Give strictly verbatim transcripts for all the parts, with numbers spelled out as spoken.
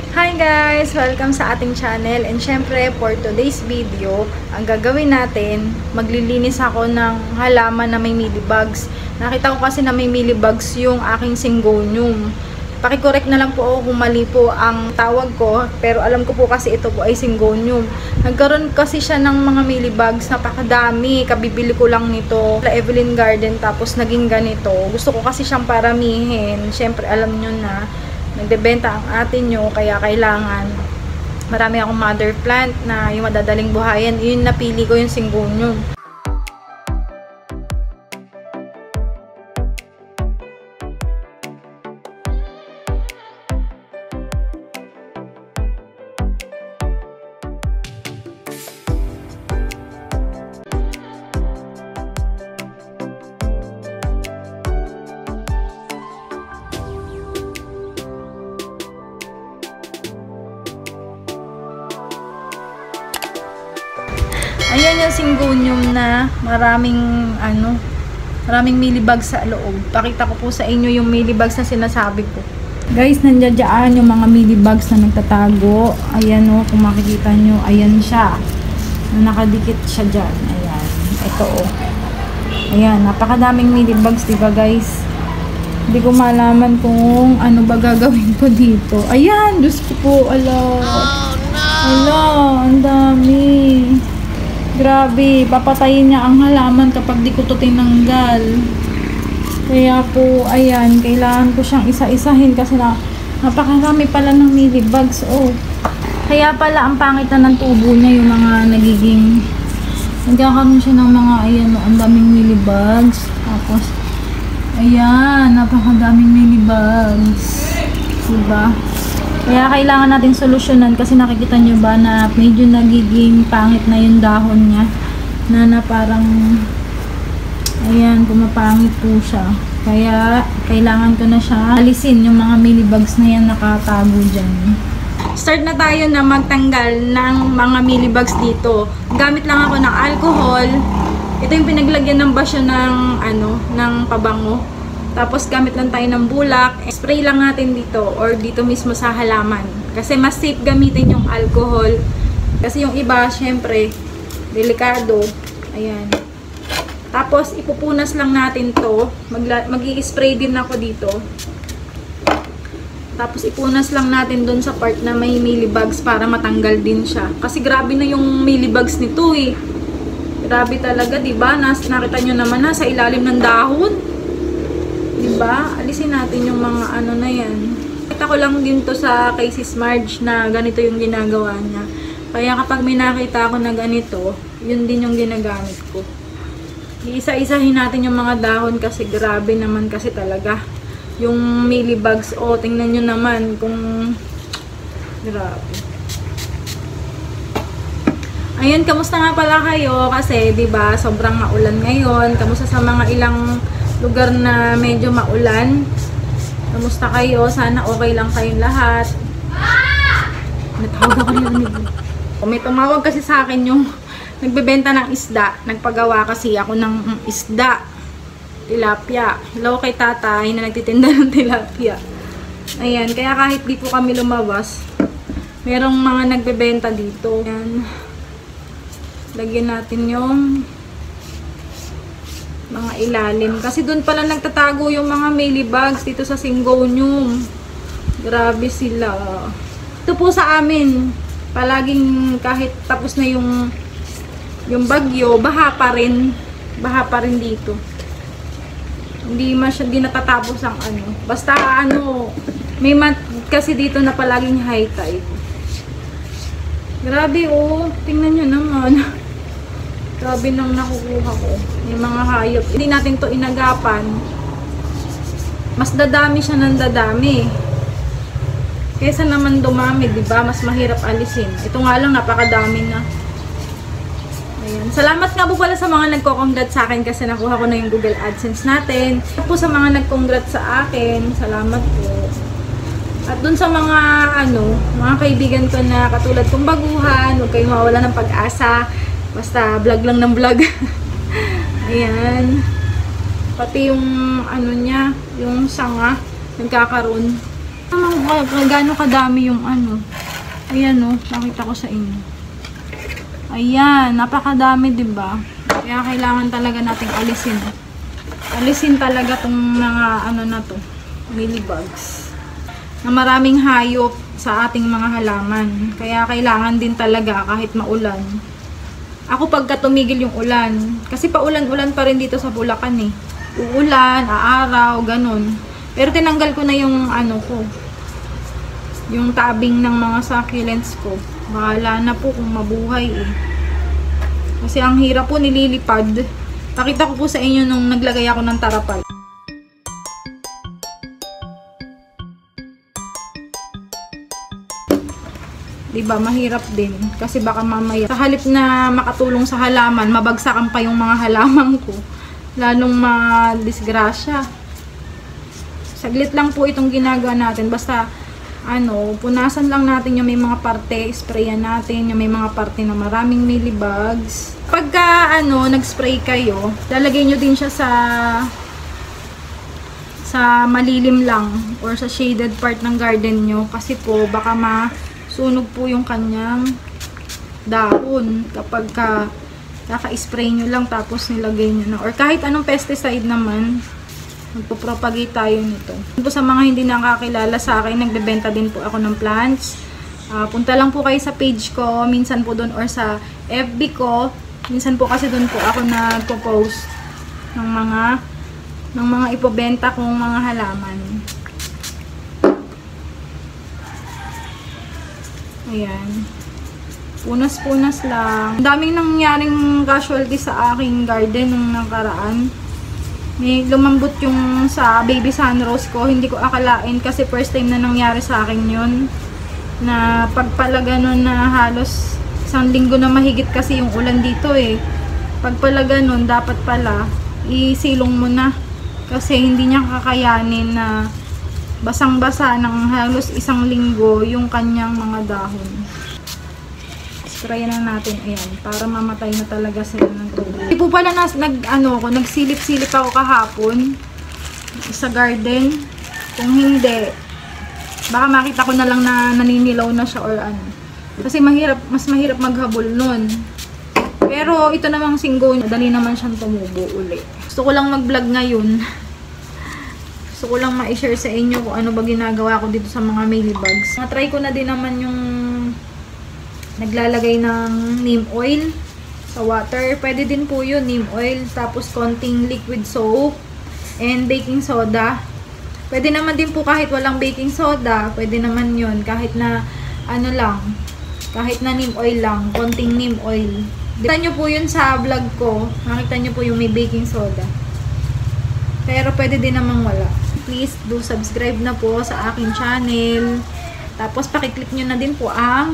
Hi guys! Welcome sa ating channel, and syempre for today's video, ang gagawin natin, maglilinis ako ng halaman na may mealybugs. Nakita ko kasi na may mealybugs yung aking syngonium. Pakicorrect na lang po ako kung mali po ang tawag ko, pero alam ko po kasi ito po ay syngonium. Nagkaroon kasi siya ng mga mealybugs, napakadami, kabibili ko lang nito sa Evelyn Garden, tapos naging ganito. Gusto ko kasi siyang paramihin, syempre alam nyo na nagbebenta ang atin nyo, kaya kailangan marami akong mother plant na yung madadaling buhayan. Yun napili ko, yung syngonium. Ayan yung syngonium na maraming ano, maraming mealybugs sa loob. Pakita ko po sa inyo yung mealybugs na sinasabi ko. Guys, nandiyan yung mga mealybugs na nagtatago. Ayan o, kung makikita nyo, ayan siya. Na nakadikit siya dyan. Ayan, ito o. Ayan, napakadaming mealybugs, diba guys? Hindi ko malaman kung ano ba gagawin ko dito. Ayan, Diyos ko po, ala. Oh, no! Ala, ang dami. Grabe, papatayin niya ang halaman kapag di ko ito tinanggal. Kaya po, ayan, kailangan ko siyang isa-isahin kasi na, napakarami pala ng mealybugs. Oh. Kaya pala ang pangit na ng tubo niya, yung mga nagiging, nagkakaroon siya ng mga, ayan, ang daming mealybugs. Tapos, ayan, napakadaming mealybugs. Diba? Kaya kailangan natin solusyonan kasi nakikita nyo ba na medyo nagiging pangit na yung dahon niya. Na na parang, ayan, pumapangit po siya. Kaya kailangan ko na siya alisin yung mga mealybugs na yan nakatago dyan. Start na tayo na magtanggal ng mga mealybugs dito. Gamit lang ako ng alcohol. Ito yung pinaglagyan ng basyo ng, ano, ng pabango. Tapos gamit lang tayo ng bulak, spray lang natin dito or dito mismo sa halaman. Kasi mas safe gamitin yung alcohol. Kasi yung iba, syempre, delikado. Ayan. Tapos ipupunas lang natin to. Mag-i-spray din ako dito. Tapos ipunas lang natin dun sa part na may mealybugs para matanggal din siya. Kasi grabe na yung mealybugs nito eh. Grabe talaga, diba? Nas, nakita nyo naman na sa ilalim ng dahon. Diba? Alisin natin yung mga ano na yan. Kita ko lang din to sa kay Sis Marge na ganito yung ginagawa niya. Kaya kapag may nakita ako na ganito, yun din yung ginagamit ko. Iisa-isahin natin yung mga dahon kasi grabe naman kasi talaga. Yung mealybugs, oh, tingnan nyo naman kung grabe. Ayun, kamusta nga pala kayo? Kasi, diba, sobrang maulan ngayon. Kamusta sa mga ilang lugar na medyo maulan? Kamusta kayo? Sana okay lang kayong lahat. Natawag ako nila nito. May tumawag kasi sa akin yung nagbebenta ng isda. Nagpagawa kasi ako ng isda. Tilapia. Hello kay tatay na nagtitinda ng tilapia. Ayan, kaya kahit di po kami lumabas, merong mga nagbebenta dito. Ayan. Lagyan natin yung mga ilalim. Kasi doon pala nagtatago yung mga mealybugs dito sa syngonium. Grabe sila. Ito po sa amin, palaging kahit tapos na yung yung bagyo, baha pa rin. Baha pa rin dito. Hindi masya, di natatapos ang ano. Basta ano, may mat kasi dito na palaging high tide. Grabe oh, tingnan nyo naman. Grabe nang nakukuha ko. Yung mga hayop. Hindi natin to inagapan. Mas dadami siya ng dadami. Kesa naman dumami, diba? Mas mahirap alisin. Ito nga lang, napakadami na. Ayan. Salamat nga po pala sa mga nagko-congrats sa akin kasi nakuha ko na yung Google AdSense natin. Po sa mga nag-congrats sa akin, salamat po. At dun sa mga, ano, mga kaibigan ko na katulad kong baguhan, huwag kayong mawala ng pag-asa. Basta vlog lang ng vlog. Ayan. Pati yung ano niya, yung sanga, nagkakaroon. Ano, gaano kadami yung ano. Ayan o, nakita ko sa inyo. Ayan, napakadami, diba? Kaya kailangan talaga nating alisin. Alisin talaga tong mga ano na to, mealybugs. Na maraming hayop sa ating mga halaman. Kaya kailangan din talaga kahit maulan. Ako pagka tumigil yung ulan, kasi paulan-ulan pa rin dito sa Bulacan eh. Uulan, aaraw, ganun. Pero tinanggal ko na yung ano ko, yung tabing ng mga succulents ko. Bahala na po kung mabuhay eh. Kasi ang hirap po nililipad. Pakita ko po sa inyo nung naglagay ako ng tarapal. Diba, mahirap din. Kasi baka mamaya, sa halip na makatulong sa halaman, mabagsakan pa yung mga halaman ko. Lalong madisgrasya. Saglit lang po itong ginagawa natin. Basta, ano, punasan lang natin yung may mga parte, sprayan natin yung may mga parte na maraming mealybugs. Pagka, ano, nag-spray kayo, lalagay nyo din siya sa sa malilim lang or sa shaded part ng garden nyo. Kasi po, baka ma sunog po yung kanyang dahon kapag ka kaka-spray nyo lang tapos nilagay nyo na, or kahit anong pesticide naman, magpo-propagate tayo nito. Po sa mga hindi nakakilala sa akin, nagbebenta din po ako ng plants. Uh, punta lang po kayo sa page ko, minsan po doon, or sa F B ko, minsan po kasi doon po ako nagpo-post ng mga ng mga ipobenta kong mga halaman. Ayan. Punas-punas lang. Ang daming nangyaring casualty sa aking garden nung nakaraan. May lumambot yung sa baby sunrose ko. Hindi ko akalain kasi first time na nangyari sa akin yun. Na pagpala ganun na halos isang linggo na mahigit kasi yung ulan dito eh. Pagpala ganun, dapat pala isilong mo na. Kasi hindi niya kakayanin na basang-basa ng halos isang linggo yung kanyang mga dahon. Spray na natin, ayan, para mamatay na talaga sila ng tubig. Hindi po pala nas, nag, ano, ko, nagsilip-silip ako kahapon sa garden. Kung hindi, baka makita ko na lang na naninilaw na siya or ano. Kasi mahirap, mas mahirap maghabol nun. Pero ito namang singgo, madali naman siyang tumubo uli. Gusto ko lang mag-vlog ngayon. Gusto ko lang ma-share sa inyo kung ano ba ginagawa ko dito sa mga mealybugs. Na-try ko na din naman yung naglalagay ng neem oil sa water. Pwede din po yun, neem oil. Tapos konting liquid soap and baking soda. Pwede naman din po kahit walang baking soda. Pwede naman yun. Kahit na ano lang. Kahit na neem oil lang. Konting neem oil. Kita nyo po yun sa vlog ko. Makita nyo po yung may baking soda. Pero pwede din namang wala. Please do subscribe na po sa aking channel. Tapos pakiclick nyo na din po ang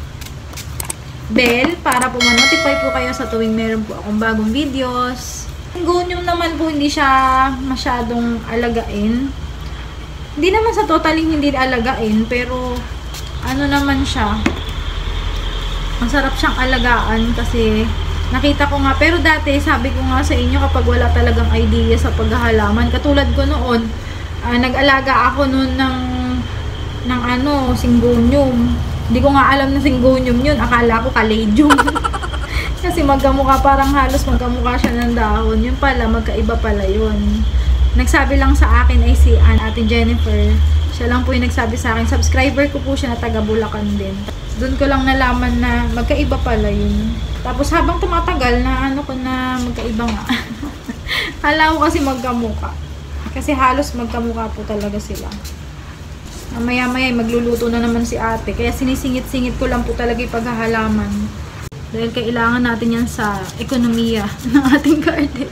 bell para po ma-notify po kayo sa tuwing meron po akong bagong videos. Syngonium naman po hindi siya masyadong alagain. Hindi naman sa totally hindi alagain, pero ano naman siya, masarap siyang alagaan kasi nakita ko nga, pero dati sabi ko nga sa inyo kapag wala talagang idea sa paghahalaman, katulad ko noon, uh, nag-alaga ako noon ng ng ano, syngonium. Hindi ko nga alam na syngonium yun, akala ko caladium. Kasi magkamukha, parang halos magkamukha siya ng dahon. Yun pala, magkaiba pala yun. Nagsabi lang sa akin ay si Ann, Ate Jennifer. Siya lang po yung nagsabi sa akin. Subscriber ko po siya na taga Bulacan din. Doon ko lang nalaman na magkaiba pala yun. Tapos habang tumatagal na ano ko na magkaiba nga. Kala ko kasi magkamukha. Kasi halos magkamukha po talaga sila. Maya-maya magluluto na naman si ate. Kaya sinisingit-singit ko lang po talaga yung paghahalaman. Dahil kailangan natin yan sa ekonomiya ng ating garden.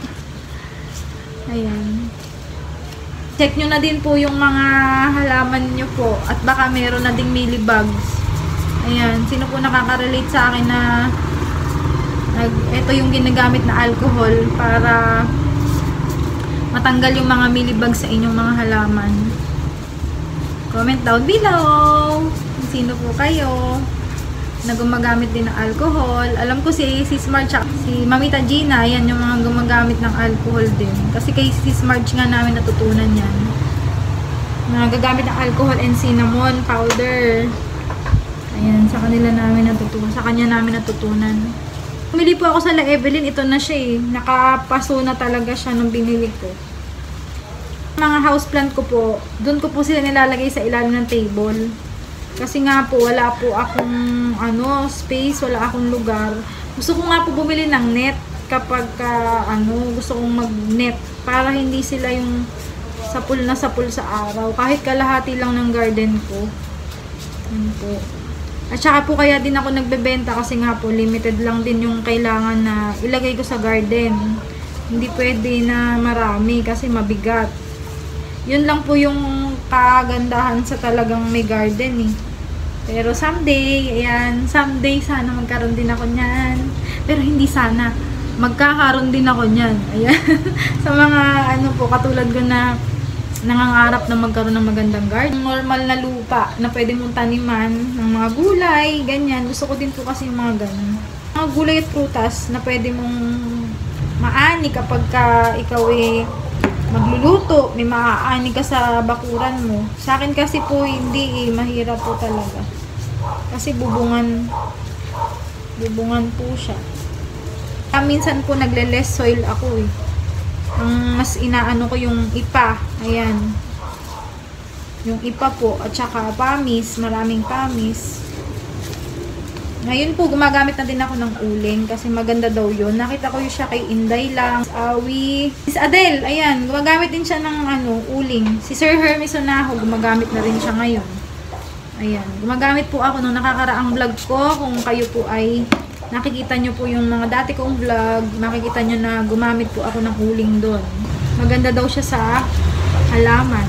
Ayan. Check nyo na din po yung mga halaman nyo po. At baka meron na ding mealybugs. Ayan. Sino po nakaka-relate sa akin na nag, ito yung ginagamit na alcohol para matanggal yung mga mealybugs sa inyong mga halaman. Comment down below kung sino po kayo na gumagamit din ng alcohol. Alam ko si Sis Marge, si Mamita Gina, yan yung mga gumagamit ng alcohol din. Kasi kay Sis Marge nga namin natutunan yan. nagagamit ng alcohol and cinnamon powder. Ayan, sa kanila namin natutunan. Sa kanya namin natutunan. Bumili po ako sa La Evelyn. Ito na siya eh. Nakapaso na talaga siya nung binili ko. Mga houseplant ko po, doon ko po sila nilalagay sa ilalim ng table. Kasi nga po, wala po akong ano, space, wala akong lugar. Gusto ko nga po bumili ng net kapag uh, ano, gusto kong mag-net para hindi sila yung sapul na sapul sa araw. Kahit kalahati lang ng garden ko. Yan po. At saka po kaya din ako nagbebenta kasi nga po limited lang din yung kailangan na ilagay ko sa garden. Hindi pwede na marami kasi mabigat. Yun lang po yung kagandahan sa talagang may garden eh. Pero someday, ayan, someday sana magkaroon din ako niyan. Pero hindi sana, magkakaroon din ako niyan. Ayan. Sa mga ano po, katulad ko na nangangarap na magkaroon ng magandang garden. Normal na lupa na pwede mong taniman ng mga gulay, ganyan. Gusto ko din po kasi yung mga ganyan. Mga gulay at prutas na pwede mong maani kapag ka ikaw eh magluluto, may maaani ka sa bakuran mo. Sa akin kasi po hindi eh, mahirap po talaga. Kasi bubungan, bubungan po siya. Ah, minsan po nagle-less soil ako eh. Ang mas inaano ko yung ipa, ayan. Yung ipa po, at saka pamis, maraming pamis. Ngayon po, gumagamit na din ako ng uling kasi maganda daw yun. Nakita ko yung siya kay Inday lang. Awi. Miss Adele, ayan. Gumagamit din siya ng ano, uling. Si Sir Hermes Onaho, gumagamit na rin siya ngayon. Ayan. Gumagamit po ako nung nakakaraang vlog ko. Kung kayo po ay nakikita nyo po yung mga dati kong vlog, makikita nyo na gumamit po ako ng uling doon. Maganda daw siya sa halaman.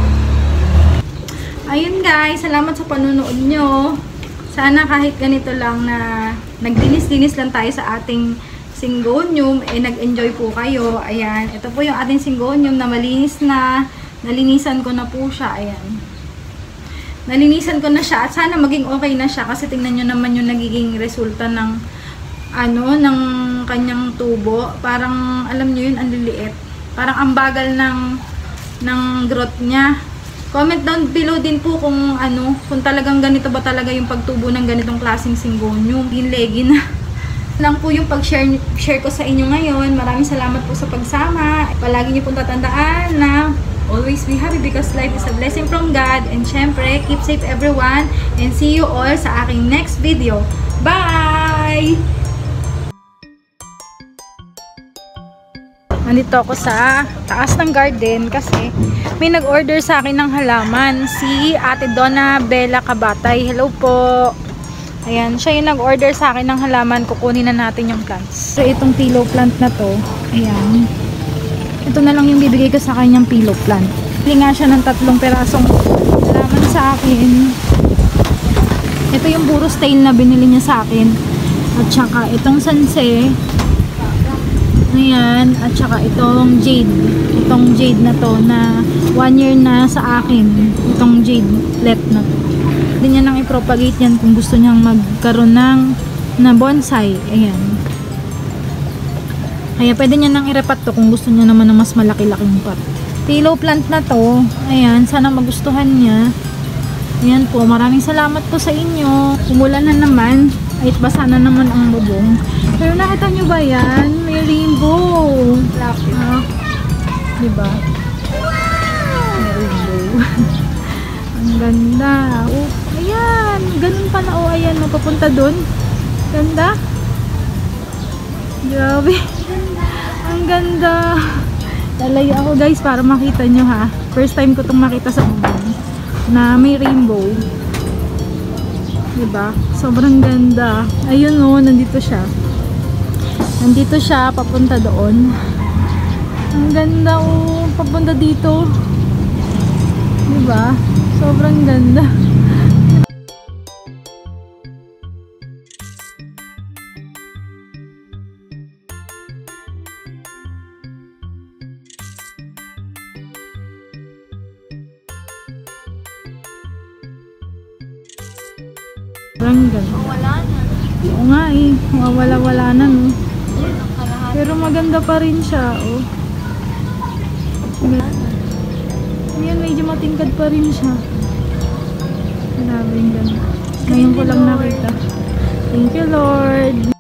Ayun guys, salamat sa panunood nyo. Sana kahit ganito lang na nagdinis-dinis lang tayo sa ating syngonium, eh nag-enjoy po kayo. Ayan, ito po yung ating syngonium na malinis na. Nalinisan ko na po siya. Ayan. Nalinisan ko na siya at sana maging okay na siya kasi tingnan nyo naman yung nagiging resulta ng ano, ng kanyang tubo. Parang, alam nyo yun, ang liliit. Parang ang bagal ng, ng growth niya. Comment down below din po kung ano, kung talagang ganito ba talaga yung pagtubo ng ganitong klaseng syngonium. Ginlegi na. Lang po yung pag-share share ko sa inyo ngayon. Maraming salamat po sa pagsama. Palagi niyo pong tatandaan na always be happy because life is a blessing from God. And syempre, keep safe everyone. And see you all sa aking next video. Bye! Nandito ako sa taas ng garden kasi may nag-order sa akin ng halaman, si Ate Donna Bella Kabatay. Hello po. Ayan, siya yung nag-order sa akin ng halaman. Kukunin na natin yung plants. So itong pillow plant na to, ayan. Ito na lang yung bibigay ko sa kanyang pillow plant. Bili nga siya ng tatlong perasong halaman sa akin. Ito yung burros tail na binili niya sa akin. At saka itong sanse. Ayan, at saka itong jade. Itong jade na to na one year na sa akin. Itong jade let na to. Hindi niya nang i-propagate yan kung gusto niyang magkaroon ng na bonsai. Ayan. Kaya pwede niya nang i-repat to kung gusto niya naman ng mas malaki-laking pot. Pillow plant na to. Ayan, sana magustuhan niya. Ayan po, maraming salamat po sa inyo. Umulan na naman. Ay, basa na naman ang bubong. Pero nakita nyo ba yan? May rainbow. Ah, diba? May rainbow. Ang ganda. Oh, ayan. Ganun pa na. Oh, ayan. Mapapunta dun. Ganda. Grabe. Ang ganda. Lalayo ako guys para makita nyo ha. First time ko itong makita sa bubong. Na may rainbow. Diba? Sobrang ganda. Ayun o, nandito siya. Nandito siya, papunta doon. Ang ganda o, papunta dito. Diba? Sobrang ganda. Sobrang ganda. Wala na. Oo nga eh. Mawawala-wala na no. Pero maganda pa rin siya. Oh. Ayan, medyo matingkad pa rin siya. Grabe yung ganda. Ngayon ko lang nakita. Thank you, Lord.